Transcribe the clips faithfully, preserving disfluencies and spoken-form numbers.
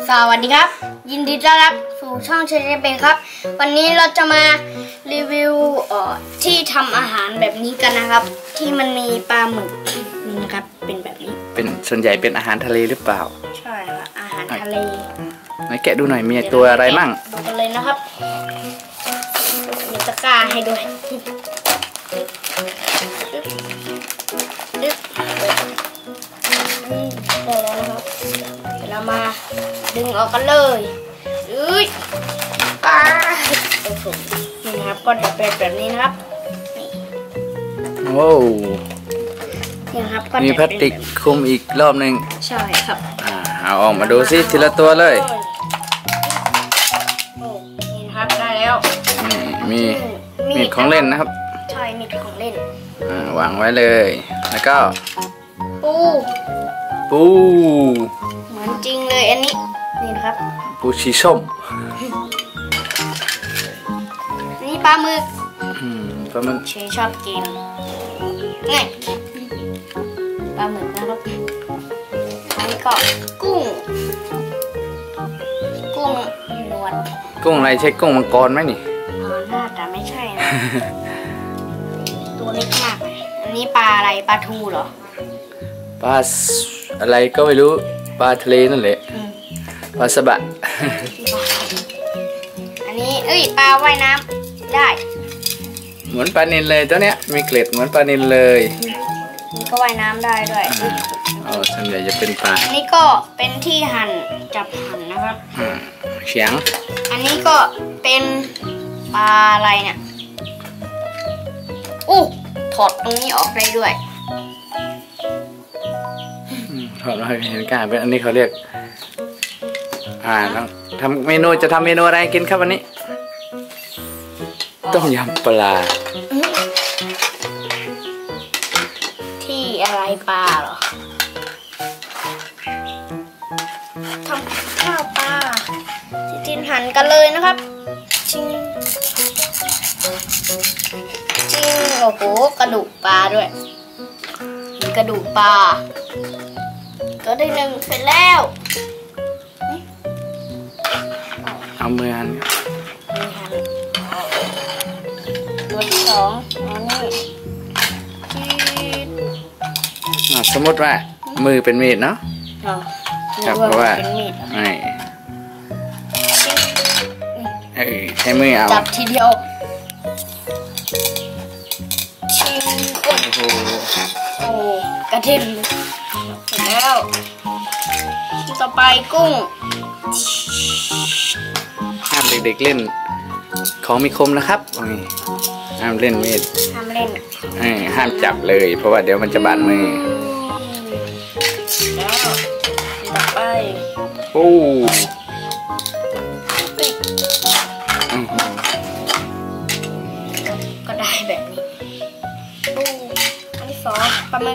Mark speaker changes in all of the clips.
Speaker 1: สวัสดีครับยินดีต้อนรับสู่ช่องเชฟเบครับวันนี้เราจะมารีวิวเอ่อที่ทำอาหารแบบนี้กันนะครับที่มันมีปลาหมึกนี่นะครับเป็นแบบนี้
Speaker 2: เป็นส่วนใหญ่เป็นอาหารทะเลหรือเปล่า
Speaker 1: ใช่ครับอาหารทะเล
Speaker 2: ไหนแกะดูหน่อยมีตัวอะไรมั่ง
Speaker 1: ดูกันเลยนะครับมีตะกร้าให้ด้วยได้แล้วนะครับเดี๋ยวเรามาดึงออกกันเลยอุ้ยปลานี่นะครับก็จะเป็นแบบนี้นะครับ
Speaker 2: โอ้
Speaker 1: นี่นะครับก็
Speaker 2: มีพลาสติกคลุมอีกรอบหนึ่ง
Speaker 1: ใช่ครับ
Speaker 2: อ่าเอาออกมาดูซิทีละตัวเลย
Speaker 1: โอ้นี่นะครับได้แล้ว
Speaker 2: มีมีของเล่นนะครับ
Speaker 1: ใช่มีของเล่น
Speaker 2: อ่าวางไว้เลยแล้วก็
Speaker 1: ปู
Speaker 2: ปู
Speaker 1: เหมือนจริงเลยอันนี้นี่นะครับ
Speaker 2: ปูชีส้ม
Speaker 1: นี่ปลาหมึก
Speaker 2: ปลาหมึก
Speaker 1: เชชอบกินนี่ปลาหมึกนะครับอันนี้ก็กุ้งกุ้งนวล
Speaker 2: กุ้งอะไรใช่กุ้งมังกรไหมนี่
Speaker 1: อ๋อน่าจะไม่ใช่นะตัวเล็กมากอันนี้ปลาอะไรปลาทูเหรอ
Speaker 2: ปลาอะไรก็ไม่รู้ปลาทะเลนั่นแหละปลาสบะ
Speaker 1: อันนี้เอ้ยปลาว่ายน้ำได้
Speaker 2: เหมือนปลานิลเลยตัวเนี้ยมีเกล็ดเหมือนปลานิลเลย
Speaker 1: นี่ก็ว่ายน้ำได้ด้วย
Speaker 2: อ๋อส่วนใหญ่จะเป็นปลา
Speaker 1: อันนี้ก็เป็นที่หั่นจับหั่นนะครับ
Speaker 2: เฉียง
Speaker 1: อันนี้ก็เป็นปลาอะไรเนี่ยอู้ถอดตรงนี้ออกได้ด้วย
Speaker 2: ถอดมาเห็นการเป็นอันนี้เขาเรียกอ่าทำเมนูจะทำเมนูอะไรกินครับวันนี้ต้มยำปลา
Speaker 1: ที่อะไรปลาเหรอทำข้าวปลาจินหั่นกันเลยนะครับจริงจริงโอ้โหกระดูกปลาด้วยมีกระดูกปลาก็ได้หนึ่งเสร็จแล้ว
Speaker 2: เอามือหั่น
Speaker 1: มือหั่นตัวที่สองอันนี้
Speaker 2: สมมติว่ามือเป็นมีดเนาะครับเพราะว่าไอ้เอ้ยใช้มือเอา
Speaker 1: จับทีเดียวชิมโอ้โหโอ้กระเทียมเสร็จแล้วต่อไปกุ้ง
Speaker 2: ห้ามเด็กๆเล่นของมีคมนะครับห้ามเล่นมีด
Speaker 1: ห้ามเล่น
Speaker 2: ห้ามจับเลยเพราะว่าเดี๋ยวมันจะบาดมือ
Speaker 1: แล้วต่อไป
Speaker 2: ปู
Speaker 1: ก็ได้แบบนี้ปูอันที่สองปลาหมึก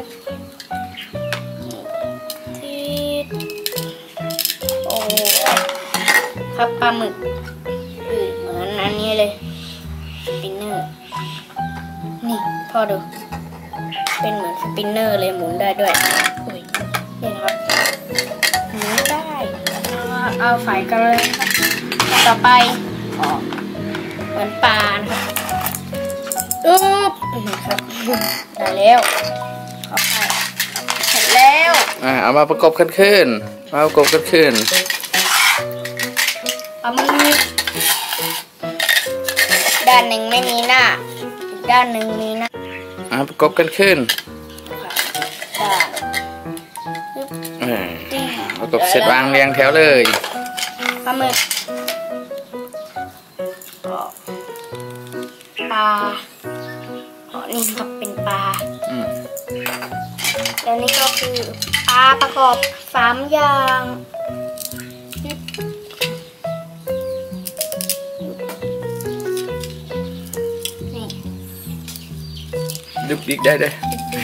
Speaker 1: ที่โอ้ครับปลาหมึกเหมือนอันนี้เลยสปินเนอร์นี่พ่อดูเป็นเหมือนสปินเนอร์เลยหมุนได้ด้วยอุ้ยนี่นะครับหมุนได้เอาไฟกันเลยครับต่อไปอ๋อเหมือนปลานะครับอึ๊บครับได้แล้วเข้าไปเสร็จแล้ว
Speaker 2: เอามาประกบกันขึ้นมาประกบกันขึ้น
Speaker 1: เอามือด้านหนึ่งไม่มีหน้าอีกด้านหนึ่งมีหน้า
Speaker 2: อ่าประกบกันขึ้นประกบเสร็จวางเรียงแถวเลย
Speaker 1: ปลาหมึกปลาอ๋อนี่ครับเป็นปลาแล้วนี่ก็คือปลาประกอบสามอย่าง
Speaker 2: ดุกดิกได้เลย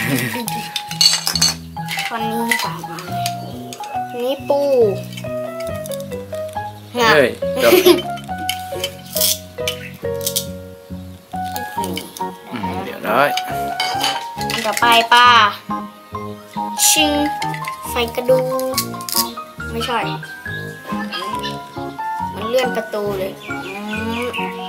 Speaker 1: วันนี้สามอันนี่ปู
Speaker 2: เฮ้ยจบเดี๋ยวร้อย
Speaker 1: ต่อไปปลาชิงใส่กระดูกไม่ใช่ มันเลื่อนประตูเลยอืม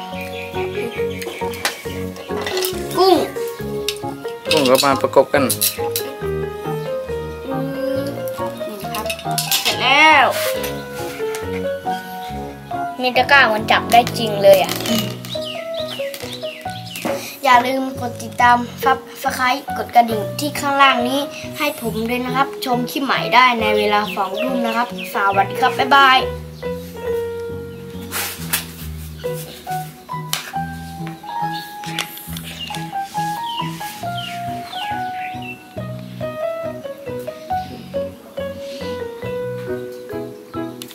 Speaker 1: กุ้ง
Speaker 2: กุ้งก็มาประกบกัน
Speaker 1: อืมนี่นะครับ เสร็จแล้ว มีตะกร้ามันจับได้จริงเลยอ่ะ อย่าลืมกดติดตามซับสไครต์กดกระดิ่งที่ข้างล่างนี้ให้ผมด้วยนะครับ ชมคลิปใหม่ได้ในเวลาสองทุ่มนะครับ สวัสดีครับ บ๊ายบาย